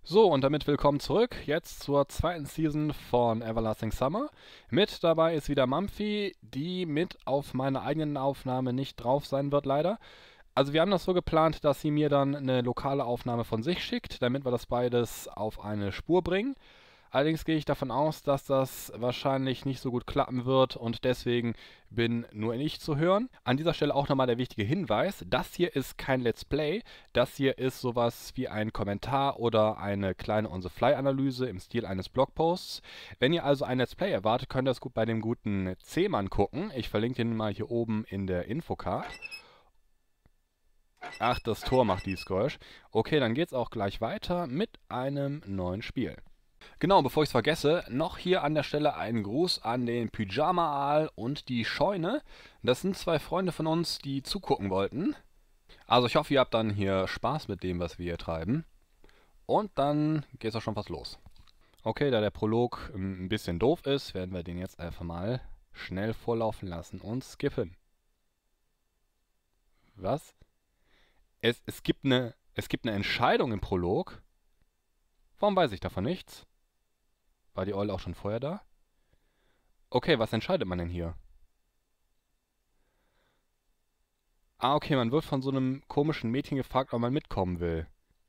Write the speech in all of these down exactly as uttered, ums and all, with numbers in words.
So, und damit willkommen zurück, jetzt zur zweiten Season von Everlasting Summer. Mit dabei ist wieder Mumphy, die mit auf meiner eigenen Aufnahme nicht drauf sein wird, leider. Also wir haben das so geplant, dass sie mir dann eine lokale Aufnahme von sich schickt, damit wir das beides auf eine Spur bringen. Allerdings gehe ich davon aus, dass das wahrscheinlich nicht so gut klappen wird und deswegen bin nur ich zu hören. An dieser Stelle auch nochmal der wichtige Hinweis, das hier ist kein Let's Play, das hier ist sowas wie ein Kommentar oder eine kleine On-the-Fly-Analyse im Stil eines Blogposts. Wenn ihr also ein Let's Play erwartet, könnt ihr das gut bei dem guten C-Mann gucken. Ich verlinke den mal hier oben in der Infocard. Ach, das Tor macht dieses Geräusch. Okay, dann geht's auch gleich weiter mit einem neuen Spiel. Genau, bevor ich es vergesse, noch hier an der Stelle einen Gruß an den Pyjama-Aal und die Scheune. Das sind zwei Freunde von uns, die zugucken wollten. Also ich hoffe, ihr habt dann hier Spaß mit dem, was wir hier treiben. Und dann geht's auch schon fast los. Okay, da der Prolog ein bisschen doof ist, werden wir den jetzt einfach mal schnell vorlaufen lassen und skippen. Was? Es, es, gibt eine, es gibt eine Entscheidung im Prolog? Warum weiß ich davon nichts? War die Eule auch schon vorher da? Okay, was entscheidet man denn hier? Ah, okay, man wird von so einem komischen Mädchen gefragt, ob man mitkommen will.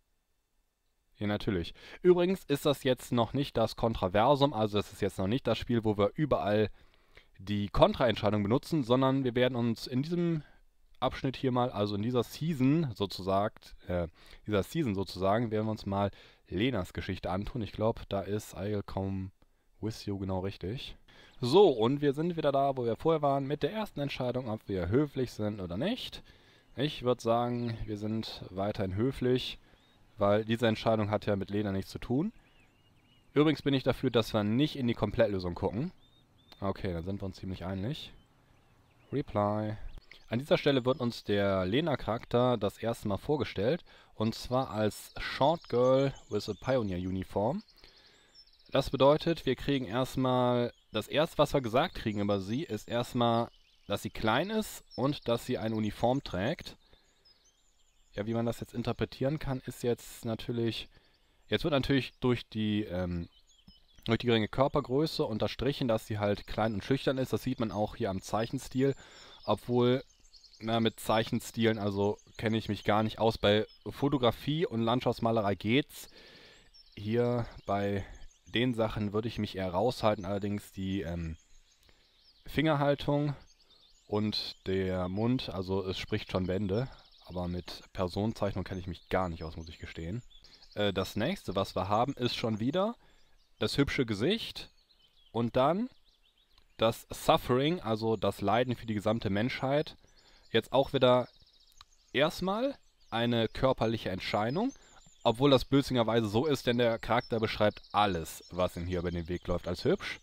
Ja, natürlich. Übrigens ist das jetzt noch nicht das Kontraversum, also es ist jetzt noch nicht das Spiel, wo wir überall die Kontraentscheidung benutzen, sondern wir werden uns in diesem Abschnitt hier mal, also in dieser Season sozusagen, äh, dieser Season sozusagen, werden wir uns mal Lenas Geschichte antun. Ich glaube, da ist I'll Come With You genau richtig. So, und wir sind wieder da, wo wir vorher waren, mit der ersten Entscheidung, ob wir höflich sind oder nicht. Ich würde sagen, wir sind weiterhin höflich, weil diese Entscheidung hat ja mit Lena nichts zu tun. Übrigens bin ich dafür, dass wir nicht in die Komplettlösung gucken. Okay, dann sind wir uns ziemlich einig. Reply. An dieser Stelle wird uns der Lena-Charakter das erste Mal vorgestellt, und zwar als Short Girl with a Pioneer Uniform. Das bedeutet, wir kriegen erstmal, das erste, was wir gesagt kriegen über sie, ist erstmal, dass sie klein ist und dass sie eine Uniform trägt. Ja, wie man das jetzt interpretieren kann, ist jetzt natürlich, jetzt wird natürlich durch die, ähm, durch die geringe Körpergröße unterstrichen, dass sie halt klein und schüchtern ist. Das sieht man auch hier am Zeichenstil, obwohl, na, mit Zeichenstilen, also kenne ich mich gar nicht aus. Bei Fotografie und Landschaftsmalerei geht's. Hier bei den Sachen würde ich mich eher raushalten, allerdings die ähm, Fingerhaltung und der Mund, also es spricht schon Bände, aber mit Personenzeichnung kenne ich mich gar nicht aus, muss ich gestehen. Äh, das nächste, was wir haben, ist schon wieder das hübsche Gesicht und dann das Suffering, also das Leiden für die gesamte Menschheit. Jetzt auch wieder erstmal eine körperliche Entscheidung, obwohl das blödsinnigerweise so ist, denn der Charakter beschreibt alles, was ihm hier über den Weg läuft, als hübsch.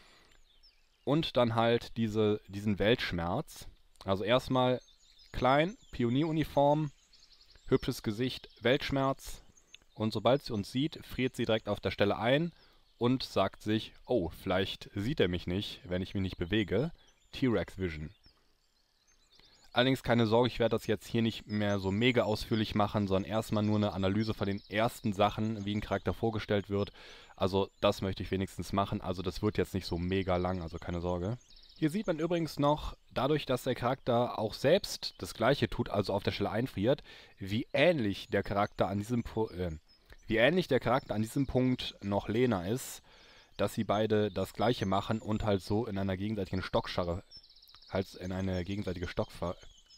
Und dann halt diese, diesen Weltschmerz. Also erstmal klein, Pionieruniform, hübsches Gesicht, Weltschmerz. Und sobald sie uns sieht, friert sie direkt auf der Stelle ein und sagt sich, oh, vielleicht sieht er mich nicht, wenn ich mich nicht bewege. T-Rex Vision. Allerdings keine Sorge, ich werde das jetzt hier nicht mehr so mega ausführlich machen, sondern erstmal nur eine Analyse von den ersten Sachen, wie ein Charakter vorgestellt wird. Also das möchte ich wenigstens machen, also das wird jetzt nicht so mega lang, also keine Sorge. Hier sieht man übrigens noch, dadurch, dass der Charakter auch selbst das gleiche tut, also auf der Stelle einfriert, wie ähnlich der Charakter an diesem, po äh, wie ähnlich der Charakter an diesem Punkt noch Lena ist, dass sie beide das gleiche machen und halt so in einer gegenseitigen Stockstarre halt in eine gegenseitige Stockver...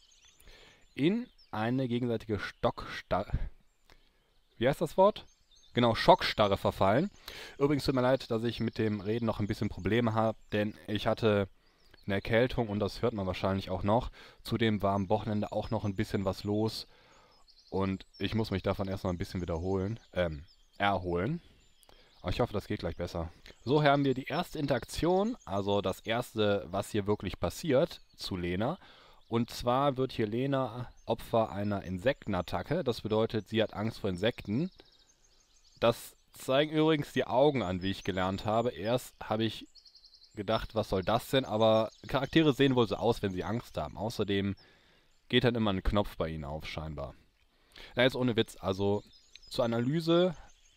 in eine gegenseitige Stockstarre... Wie heißt das Wort? Genau, Schockstarre verfallen. Übrigens tut mir leid, dass ich mit dem Reden noch ein bisschen Probleme habe, denn ich hatte eine Erkältung und das hört man wahrscheinlich auch noch. Zudem war am Wochenende auch noch ein bisschen was los und ich muss mich davon erstmal ein bisschen wiederholen, ähm, erholen. Aber ich hoffe, das geht gleich besser. So haben wir die erste Interaktion, also das erste, was hier wirklich passiert, zu Lena. Und zwar wird hier Lena Opfer einer Insektenattacke. Das bedeutet, sie hat Angst vor Insekten. Das zeigen übrigens die Augen an, wie ich gelernt habe. Erst habe ich gedacht, was soll das denn? Aber Charaktere sehen wohl so aus, wenn sie Angst haben. Außerdem geht dann immer ein Knopf bei ihnen auf, scheinbar. Na, jetzt ohne Witz. Also zur Analyse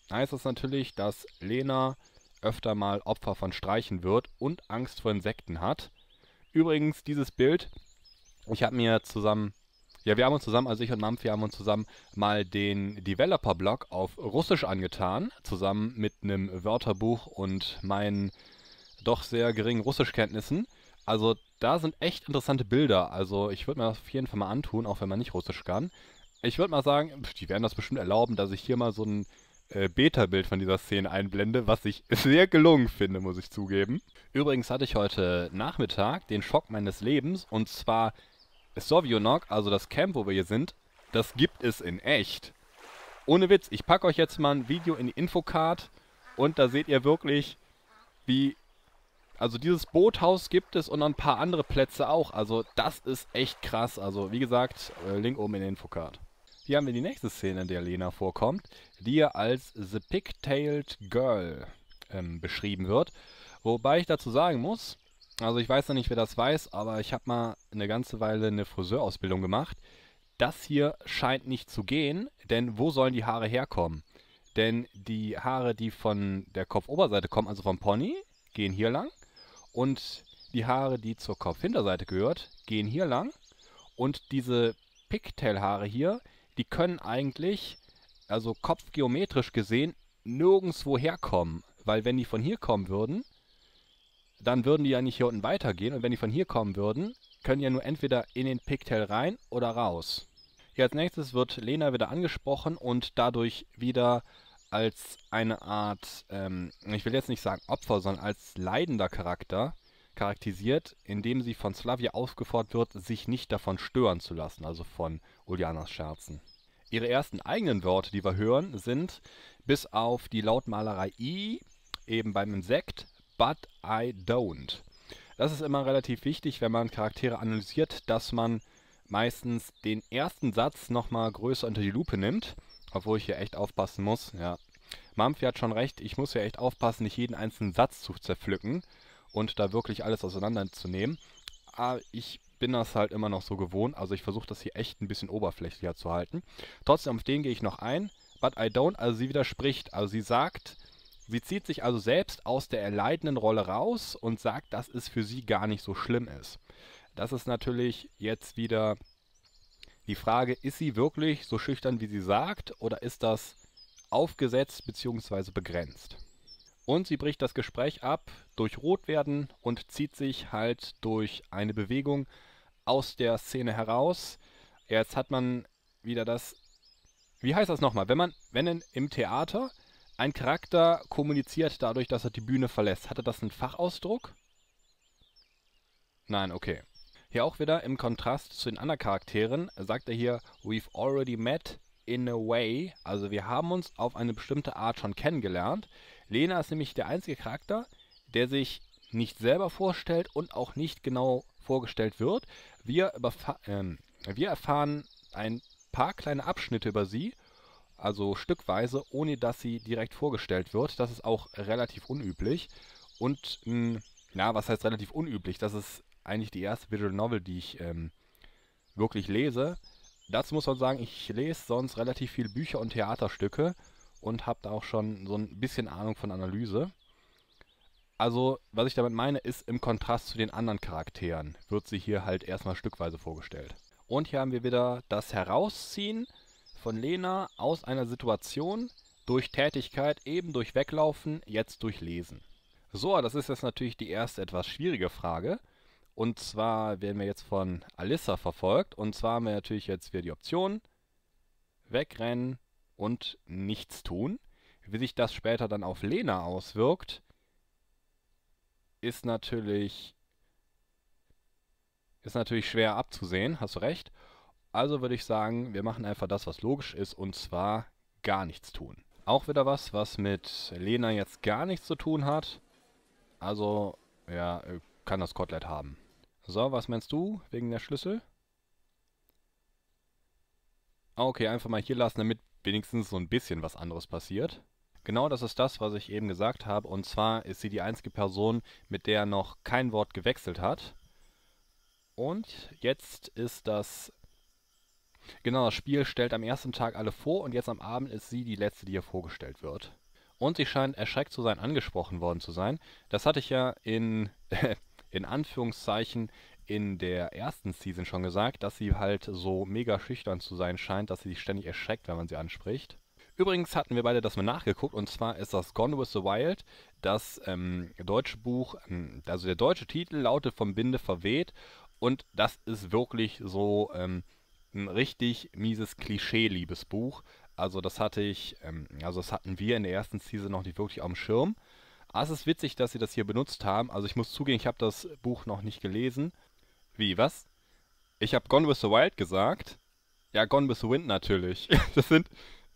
heißt das natürlich, dass Lena öfter mal Opfer von Streichen wird und Angst vor Insekten hat. Übrigens, dieses Bild, ich habe mir zusammen, ja, wir haben uns zusammen, also ich und Mampfi haben uns zusammen mal den Developer-Blog auf Russisch angetan, zusammen mit einem Wörterbuch und meinen doch sehr geringen Russischkenntnissen. Also da sind echt interessante Bilder. Also ich würde mir das auf jeden Fall mal antun, auch wenn man nicht Russisch kann. Ich würde mal sagen, pf, die werden das bestimmt erlauben, dass ich hier mal so ein äh, Beta-Bild von dieser Szene einblende, was ich sehr gelungen finde, muss ich zugeben. Übrigens hatte ich heute Nachmittag den Schock meines Lebens, und zwar Sovionok, also das Camp, wo wir hier sind, das gibt es in echt. Ohne Witz, ich packe euch jetzt mal ein Video in die Infocard und da seht ihr wirklich, wie... Also dieses Boothaus gibt es und noch ein paar andere Plätze auch. Also das ist echt krass. Also wie gesagt, äh, Link oben in der Infocard. Hier haben wir die nächste Szene, in der Lena vorkommt, die hier als The Pigtailed Girl ähm, beschrieben wird. Wobei ich dazu sagen muss, also ich weiß noch nicht, wer das weiß, aber ich habe mal eine ganze Weile eine Friseurausbildung gemacht. Das hier scheint nicht zu gehen, denn wo sollen die Haare herkommen? Denn die Haare, die von der Kopfoberseite kommen, also vom Pony, gehen hier lang. Und die Haare, die zur Kopfhinterseite gehört, gehen hier lang. Und diese Pigtail-Haare hier, die können eigentlich, also kopfgeometrisch gesehen, nirgendwo herkommen. Weil wenn die von hier kommen würden, dann würden die ja nicht hier unten weitergehen. Und wenn die von hier kommen würden, können die ja nur entweder in den Pigtail rein oder raus. Hier als nächstes wird Lena wieder angesprochen und dadurch wieder als eine Art, ähm, ich will jetzt nicht sagen Opfer, sondern als leidender Charakter charakterisiert, indem sie von Slavia aufgefordert wird, sich nicht davon stören zu lassen, also von Ulyanas Scherzen. Ihre ersten eigenen Worte, die wir hören, sind bis auf die Lautmalerei I, eben beim Insekt, but I don't. Das ist immer relativ wichtig, wenn man Charaktere analysiert, dass man meistens den ersten Satz nochmal größer unter die Lupe nimmt, obwohl ich hier echt aufpassen muss. Ja, Mampfi hat schon recht, ich muss ja echt aufpassen, nicht jeden einzelnen Satz zu zerpflücken und da wirklich alles auseinanderzunehmen. Aber ich bin das halt immer noch so gewohnt, also ich versuche das hier echt ein bisschen oberflächlicher zu halten. Trotzdem, auf den gehe ich noch ein. But I don't, also sie widerspricht, also sie sagt, sie zieht sich also selbst aus der erleidenden Rolle raus und sagt, dass es für sie gar nicht so schlimm ist. Das ist natürlich jetzt wieder die Frage, ist sie wirklich so schüchtern, wie sie sagt, oder ist das aufgesetzt bzw. begrenzt? Und sie bricht das Gespräch ab durch Rotwerden und zieht sich halt durch eine Bewegung aus der Szene heraus. Jetzt hat man wieder das... Wie heißt das nochmal? Wenn man, wenn in, im Theater ein Charakter kommuniziert dadurch, dass er die Bühne verlässt, hatte das einen Fachausdruck? Nein, okay. Hier auch wieder im Kontrast zu den anderen Charakteren sagt er hier, we've already met in a way, also wir haben uns auf eine bestimmte Art schon kennengelernt. Lena ist nämlich der einzige Charakter, der sich nicht selber vorstellt und auch nicht genau vorgestellt wird. Wir, ähm, wir erfahren ein paar kleine Abschnitte über sie, also stückweise, ohne dass sie direkt vorgestellt wird. Das ist auch relativ unüblich. Und, mh, ja, was heißt relativ unüblich? Das ist eigentlich die erste Visual Novel, die ich ähm, wirklich lese. Dazu muss man sagen, ich lese sonst relativ viele Bücher und Theaterstücke und habe da auch schon so ein bisschen Ahnung von Analyse. Also, was ich damit meine, ist im Kontrast zu den anderen Charakteren wird sie hier halt erstmal stückweise vorgestellt. Und hier haben wir wieder das Herausziehen von Lena aus einer Situation durch Tätigkeit, eben durch Weglaufen, jetzt durch Lesen. So, das ist jetzt natürlich die erste etwas schwierige Frage. Und zwar werden wir jetzt von Alyssa verfolgt. Und zwar haben wir natürlich jetzt wieder die Option wegrennen und nichts tun. Wie sich das später dann auf Lena auswirkt, ist natürlich, ist natürlich schwer abzusehen, hast du recht. Also würde ich sagen, wir machen einfach das, was logisch ist, und zwar gar nichts tun. Auch wieder was, was mit Lena jetzt gar nichts zu tun hat. Also, ja, kann das Kotelett haben. So, was meinst du wegen der Schlüssel? Okay, einfach mal hier lassen, damit wenigstens so ein bisschen was anderes passiert. Genau das ist das, was ich eben gesagt habe. Und zwar ist sie die einzige Person, mit der noch kein Wort gewechselt hat. Und jetzt ist das... Genau, das Spiel stellt am ersten Tag alle vor und jetzt am Abend ist sie die letzte, die ihr vorgestellt wird. Und sie scheint erschreckt zu sein, angesprochen worden zu sein. Das hatte ich ja in, in Anführungszeichen in der ersten Season schon gesagt, dass sie halt so mega schüchtern zu sein scheint, dass sie sich ständig erschreckt, wenn man sie anspricht. Übrigens hatten wir beide das mal nachgeguckt und zwar ist das Gone with the Wild, das ähm, deutsche Buch, ähm, also der deutsche Titel lautet Vom Winde verweht und das ist wirklich so ähm, ein richtig mieses Klischee-Liebesbuch. Also das hatte ich, ähm, also das hatten wir in der ersten Season noch nicht wirklich auf dem Schirm. Aber es ist witzig, dass sie das hier benutzt haben. Also ich muss zugeben, ich habe das Buch noch nicht gelesen. Wie, was? Ich habe Gone with the Wild gesagt? Ja, Gone with the Wind natürlich. Das sind,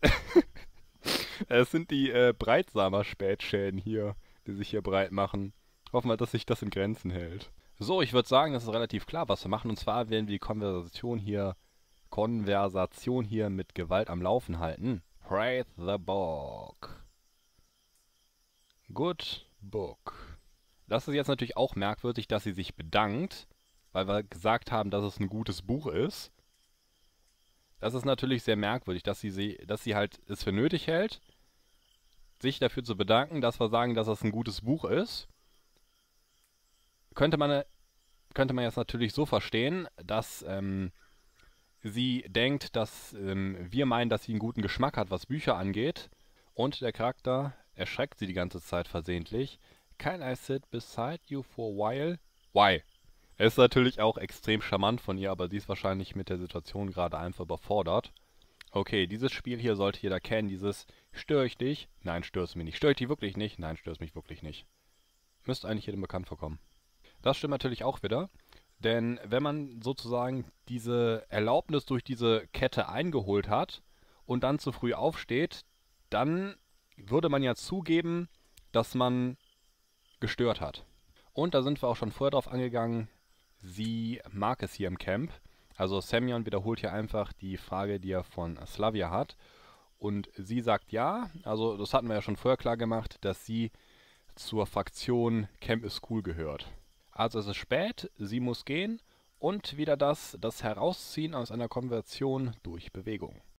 das sind die äh, Breitsamer-Spätschäden hier, die sich hier breit machen. Hoffen wir, dass sich das in Grenzen hält. So, ich würde sagen, das ist relativ klar, was wir machen. Und zwar werden wir die Konversation hier Konversation hier mit Gewalt am Laufen halten. Praise the book. Good book. Das ist jetzt natürlich auch merkwürdig, dass sie sich bedankt, weil wir gesagt haben, dass es ein gutes Buch ist. Das ist natürlich sehr merkwürdig, dass sie, dass sie halt es für nötig hält, sich dafür zu bedanken, dass wir sagen, dass es ein gutes Buch ist. Könnte man, könnte man jetzt natürlich so verstehen, dass ähm, sie denkt, dass ähm, wir meinen, dass sie einen guten Geschmack hat, was Bücher angeht. Und der Charakter erschreckt sie die ganze Zeit versehentlich. Can I sit beside you for a while? Why? Er ist natürlich auch extrem charmant von ihr, aber sie ist wahrscheinlich mit der Situation gerade einfach überfordert. Okay, dieses Spiel hier sollte jeder kennen, dieses Störe ich dich? Nein, störst mich nicht. Störe ich dich wirklich nicht? Nein, störst mich wirklich nicht. Müsste eigentlich jedem bekannt vorkommen. Das stimmt natürlich auch wieder, denn wenn man sozusagen diese Erlaubnis durch diese Kette eingeholt hat und dann zu früh aufsteht, dann würde man ja zugeben, dass man gestört hat. Und da sind wir auch schon vorher drauf angegangen, sie mag es hier im Camp. Also Semyon wiederholt hier einfach die Frage, die er von Slavia hat. Und sie sagt ja, also das hatten wir ja schon vorher klar gemacht, dass sie zur Fraktion Camp is Cool gehört. Also es ist spät, sie muss gehen und wieder das, das Herausziehen aus einer Konversation durch Bewegung.